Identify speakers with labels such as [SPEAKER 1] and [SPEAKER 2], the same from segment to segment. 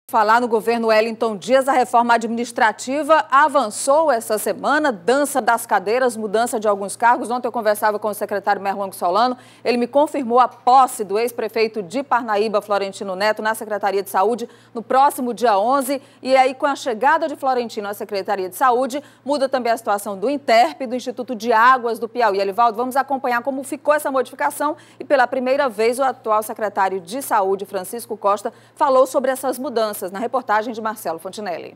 [SPEAKER 1] Falar no governo Wellington Dias, a reforma administrativa avançou essa semana, dança das cadeiras, mudança de alguns cargos. Ontem eu conversava com o secretário Merlong Solano, ele me confirmou a posse do ex-prefeito de Parnaíba, Florentino Neto, na Secretaria de Saúde no próximo dia 11. E aí, com a chegada de Florentino à Secretaria de Saúde, muda também a situação do INTERP, do Instituto de Águas do Piauí. Elivaldo, vamos acompanhar como ficou essa modificação e pela primeira vez o atual secretário de Saúde, Francisco Costa, falou sobre essas mudanças. Na reportagem de Marcelo Fontinelli.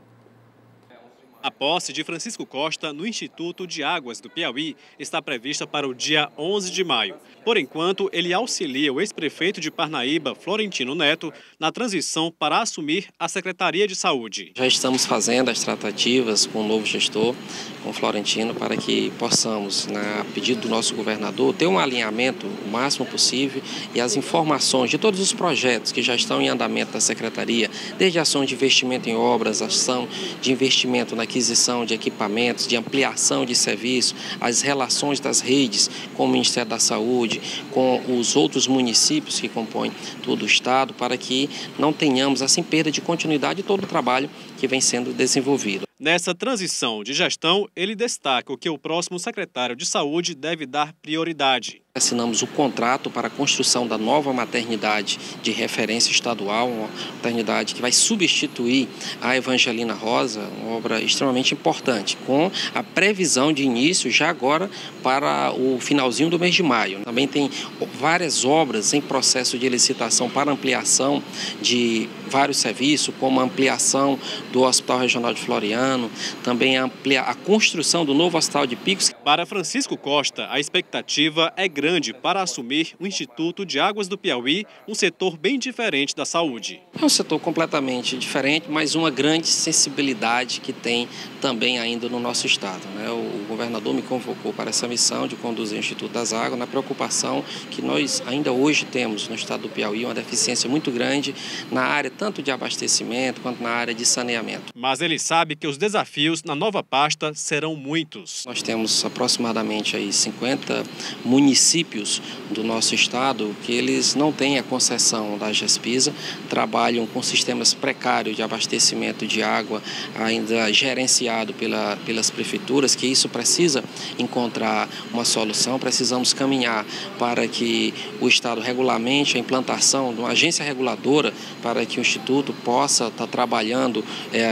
[SPEAKER 2] A posse de Francisco Costa no Instituto de Águas do Piauí está prevista para o dia 11 de maio. Por enquanto, ele auxilia o ex-prefeito de Parnaíba, Florentino Neto, na transição para assumir a Secretaria de Saúde.
[SPEAKER 3] Já estamos fazendo as tratativas com o novo gestor, com o Florentino, para que possamos, a pedido do nosso governador, ter um alinhamento o máximo possível e as informações de todos os projetos que já estão em andamento da Secretaria, desde a ação de investimento em obras, ação de investimento na aquisição de equipamentos, de ampliação de serviços, as relações das redes com o Ministério da Saúde, com os outros municípios que compõem todo o Estado, para que não tenhamos assim perda de continuidade de todo o trabalho que vem sendo desenvolvido.
[SPEAKER 2] Nessa transição de gestão, ele destaca o que o próximo secretário de Saúde deve dar prioridade.
[SPEAKER 3] Assinamos o contrato para a construção da nova maternidade de referência estadual, uma maternidade que vai substituir a Evangelina Rosa, uma obra extremamente importante, com a previsão de início já agora para o finalzinho do mês de maio. Também tem várias obras em processo de licitação para ampliação de vários serviços, como a ampliação do Hospital Regional de Floriano, também a construção do novo Hospital de Picos.
[SPEAKER 2] Para Francisco Costa, a expectativa é grande para assumir o Instituto de Águas do Piauí, um setor bem diferente da saúde.
[SPEAKER 3] É um setor completamente diferente, mas uma grande sensibilidade que tem também ainda no nosso estado. O governador me convocou para essa missão de conduzir o Instituto das Águas, na preocupação que nós ainda hoje temos no estado do Piauí uma deficiência muito grande na área tanto de abastecimento quanto na área de saneamento.
[SPEAKER 2] Mas ele sabe que os desafios na nova pasta serão muitos.
[SPEAKER 3] Nós temos aproximadamente aí 50 municípios do nosso estado que eles não têm a concessão da GESPISA, trabalham com sistemas precários de abastecimento de água, ainda gerenciado pelas prefeituras, que isso precisa encontrar uma solução. Precisamos caminhar para que o estado regulamente a implantação de uma agência reguladora para que o Instituto possa estar trabalhando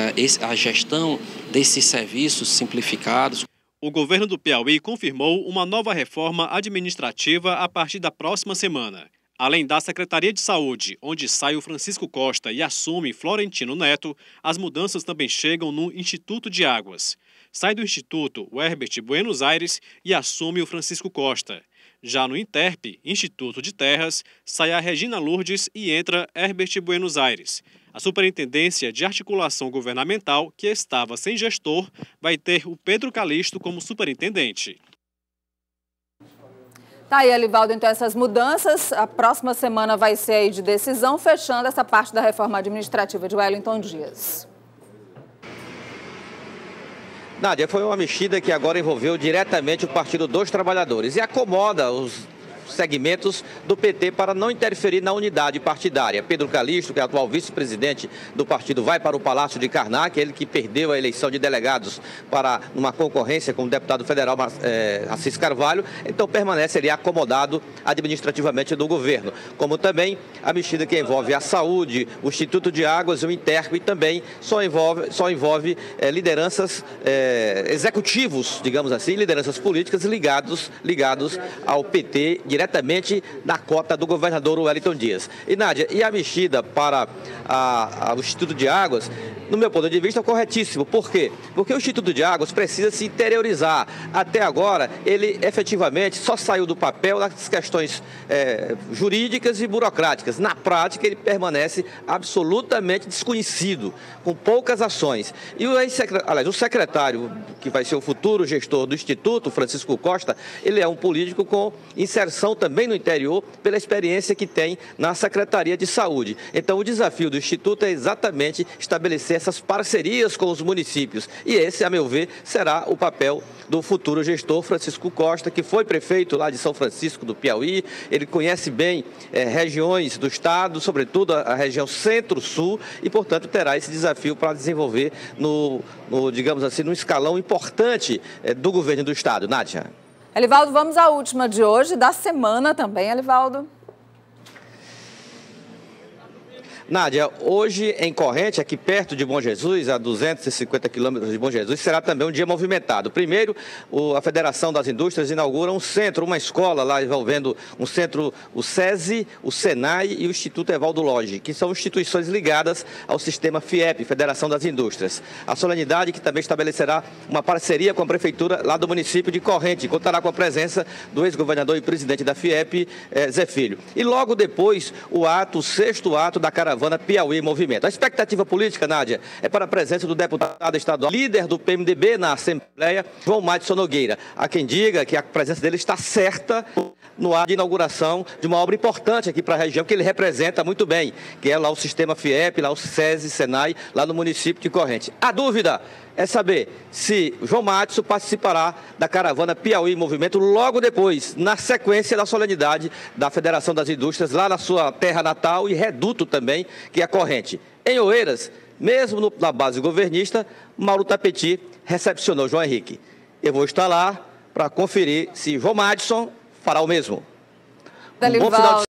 [SPEAKER 3] a gestão desses serviços simplificados.
[SPEAKER 2] O governo do Piauí confirmou uma nova reforma administrativa a partir da próxima semana. Além da Secretaria de Saúde, onde sai o Francisco Costa e assume Florentino Neto, as mudanças também chegam no Instituto de Águas. Sai do Instituto o Herbert Buenos Aires e assume o Francisco Costa. Já no INTERP, Instituto de Terras, sai a Regina Lourdes e entra Herbert Buenos Aires. A Superintendência de Articulação Governamental, que estava sem gestor, vai ter o Pedro Calixto como superintendente.
[SPEAKER 1] Tá aí, Elivaldo, então essas mudanças, a próxima semana vai ser aí de decisão, fechando essa parte da reforma administrativa de Wellington Dias.
[SPEAKER 4] Nádia, foi uma mexida que agora envolveu diretamente o Partido dos Trabalhadores e acomoda os segmentos do PT para não interferir na unidade partidária. Pedro Calixto, que é atual vice-presidente do partido, vai para o Palácio de Karnak, ele que perdeu a eleição de delegados para uma concorrência com o deputado federal Assis Carvalho, então permanece ali acomodado administrativamente do governo. Como também a mexida que envolve a saúde, o Instituto de Águas, o INTERP e também só envolve lideranças executivos, digamos assim, lideranças políticas ligados ao PT, diretamente na cota do governador Wellington Dias. E, Nádia, e a mexida para o Instituto de Águas, no meu ponto de vista, é corretíssimo. Por quê? Porque o Instituto de Águas precisa se interiorizar. Até agora, ele efetivamente só saiu do papel nas questões jurídicas e burocráticas. Na prática, ele permanece absolutamente desconhecido, com poucas ações. E o secretário, que vai ser o futuro gestor do Instituto, Francisco Costa, ele é um político com inserção região, também no interior, pela experiência que tem na Secretaria de Saúde. Então, o desafio do Instituto é exatamente estabelecer essas parcerias com os municípios. E esse, a meu ver, será o papel do futuro gestor Francisco Costa, que foi prefeito lá de São Francisco do Piauí. Ele conhece bem regiões do estado, sobretudo a região centro-sul, e, portanto, terá esse desafio para desenvolver digamos assim, num escalão importante do governo do estado. Nádia.
[SPEAKER 1] Elivaldo, vamos à última de hoje, da semana também, Elivaldo.
[SPEAKER 4] Nádia, hoje em Corrente, aqui perto de Bom Jesus, a 250 quilômetros de Bom Jesus, será também um dia movimentado. Primeiro, a Federação das Indústrias inaugura um centro, uma escola lá envolvendo um centro, o SESI, o SENAI e o Instituto Evaldo Lodge, que são instituições ligadas ao sistema FIEP, Federação das Indústrias. A solenidade que também estabelecerá uma parceria com a Prefeitura lá do município de Corrente, contará com a presença do ex-governador e presidente da FIEP, Zé Filho. E logo depois, o 6º ato da caravana Piauí Movimento. A expectativa política, Nádia, é para a presença do deputado estadual, líder do PMDB na Assembleia, João Madison Nogueira. Há quem diga que a presença dele está certa no ato de inauguração de uma obra importante aqui para a região, que ele representa muito bem, que é lá o sistema FIEP, lá o SESI, SENAI, lá no município de Corrente. A dúvida é saber se João Madison participará da caravana Piauí Movimento logo depois, na sequência da solenidade da Federação das Indústrias, lá na sua terra natal e reduto também, que é a Corrente. Em Oeiras, mesmo na base governista, Mauro Tapeti recepcionou João Henrique. Eu vou estar lá para conferir se João Madison fará o mesmo. Um bom final de